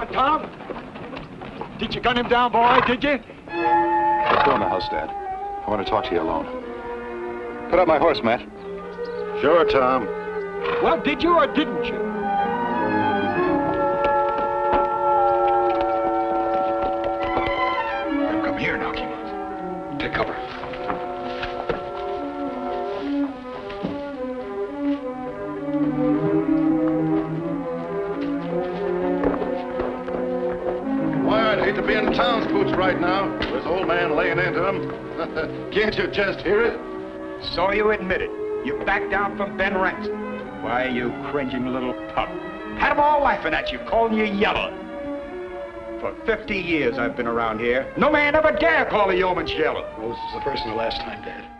What, Tom? Did you gun him down, boy, did you? Let's go in the house, Dad. I want to talk to you alone. Put up my horse, Matt. Sure, Tom. Well, did you or didn't you? Come here now, Kemo. Take cover. I'd hate to be in town's boots right now. This old man laying into him. Can't you just hear it? So you admit it. You backed down from Ben Ransom. Why, you cringing little pup. Had 'em all laughing at you, calling you yellow. For 50 years I've been around here. No man ever dare call a yeoman yellow. Well, this is the first and the last time, Dad.